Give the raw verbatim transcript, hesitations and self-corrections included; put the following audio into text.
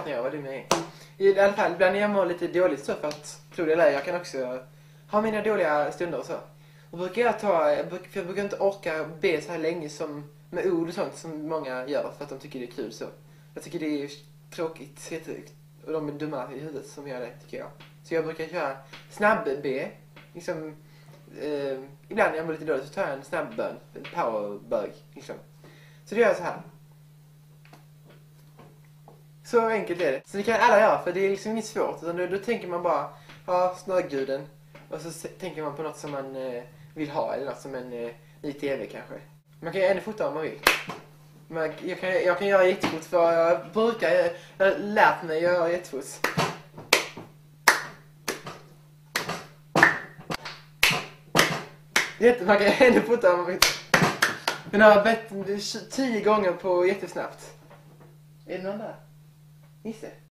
när jag var dum jag är. I alla fall, ibland när jag mår lite dåligt så för att, tro det eller jag kan också ha mina dåliga stunder och så. Och brukar jag ta, jag brukar, för jag brukar inte orka be så här länge som med ord och sånt som många gör för att de tycker det är kul så. Jag tycker det är tråkigt, och de är dumma i huvudet som gör det, tycker jag. Så jag brukar köra snabb-B, liksom, eh, ibland när jag mår lite dåligt så tar jag en snabbbön, en powerbög, liksom. Så det gör jag så här. Så enkelt är det. Så det kan alla göra, för det är liksom inte svårt. Utan då, då tänker man bara, ja, snöguden. Och så se, tänker man på något som man eh, vill ha, eller något som en eh, ny tv kanske. Man kan ju ännu fota om man vill. Man, jag, kan, jag kan göra jättefot, för jag brukar, jag, jag har lärt mig göra jättefot. Jätte, man kan ännu fota om man vill. Men jag har bett tio gånger på jättesnabbt. Är det någon där? Nisse?